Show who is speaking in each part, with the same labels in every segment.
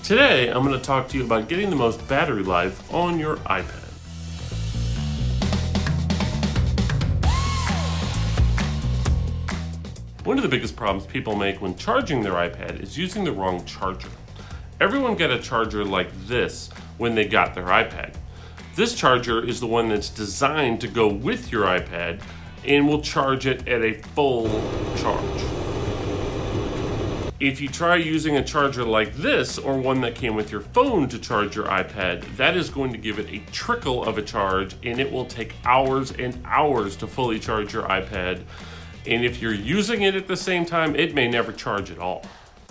Speaker 1: Today, I'm going to talk to you about getting the most battery life on your iPad. One of the biggest problems people make when charging their iPad is using the wrong charger. Everyone got a charger like this when they got their iPad. This charger is the one that's designed to go with your iPad and will charge it at a full charge. If you try using a charger like this or one that came with your phone to charge your iPad, that is going to give it a trickle of a charge and it will take hours and hours to fully charge your iPad. And if you're using it at the same time, it may never charge at all.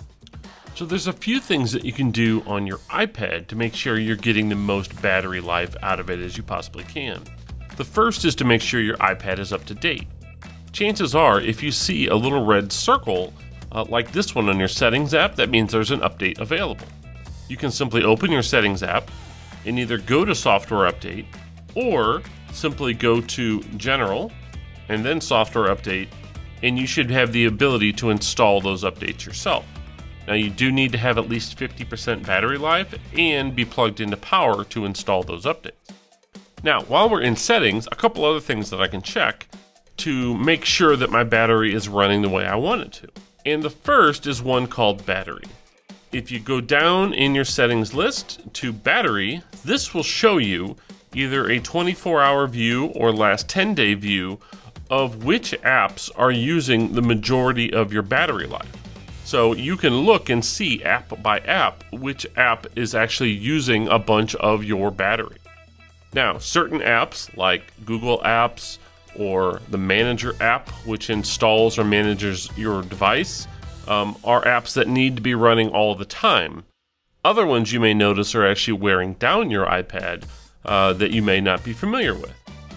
Speaker 1: So there's a few things that you can do on your iPad to make sure you're getting the most battery life out of it as you possibly can. The first is to make sure your iPad is up to date. Chances are, if you see a little red circle like this one on your settings app, that means there's an update available. You can simply open your settings app and either go to software update or simply go to general and then software update, and you should have the ability to install those updates yourself. Now you do need to have at least 50% battery life and be plugged into power to install those updates. Now, while we're in settings, a couple other things that I can check to make sure that my battery is running the way I want it to. And the first is one called battery. If you go down in your settings list to battery, this will show you either a 24-hour view or last 10-day view of which apps are using the majority of your battery life. So you can look and see app by app which app is actually using a bunch of your battery. Now, certain apps like Google Apps or the Manager app, which installs or manages your device, are apps that need to be running all the time. Other ones you may notice are actually wearing down your iPad that you may not be familiar with.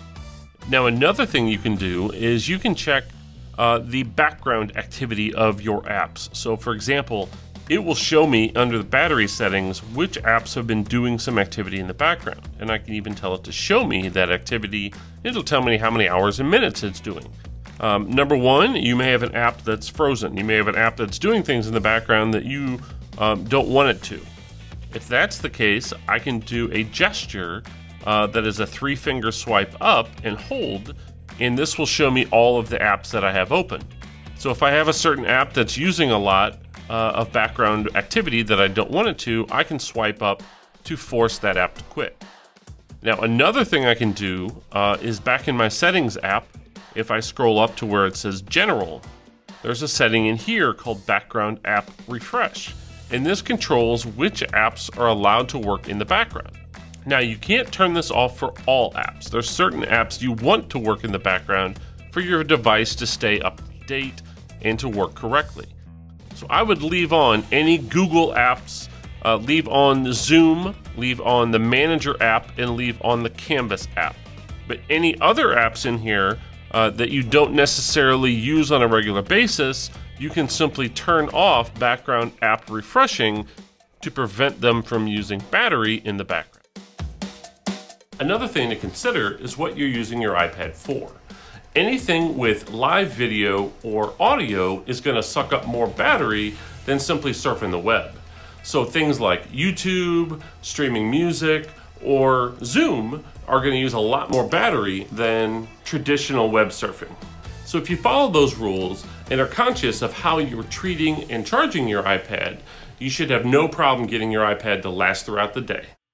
Speaker 1: Now, another thing you can do is you can check the background activity of your apps. So for example, it will show me under the battery settings which apps have been doing some activity in the background. And I can even tell it to show me that activity. It'll tell me how many hours and minutes it's doing. Number one, you may have an app that's frozen. You may have an app that's doing things in the background that you don't want it to. If that's the case, I can do a gesture that is a 3-finger swipe up and hold, and this will show me all of the apps that I have open. So if I have a certain app that's using a lot of background activity that I don't want it to, I can swipe up to force that app to quit. Now, another thing I can do is back in my settings app, if I scroll up to where it says general, there's a setting in here called background app refresh. And this controls which apps are allowed to work in the background. Now, you can't turn this off for all apps. There's certain apps you want to work in the background for your device to stay up to date and to work correctly. So I would leave on any Google apps, leave on Zoom, leave on the Manager app, and leave on the Canvas app. But any other apps in here that you don't necessarily use on a regular basis, you can simply turn off background app refreshing to prevent them from using battery in the background. Another thing to consider is what you're using your iPad for. Anything with live video or audio is going to suck up more battery than simply surfing the web. So things like YouTube, streaming music, or Zoom are going to use a lot more battery than traditional web surfing. So if you follow those rules and are conscious of how you're treating and charging your iPad, you should have no problem getting your iPad to last throughout the day.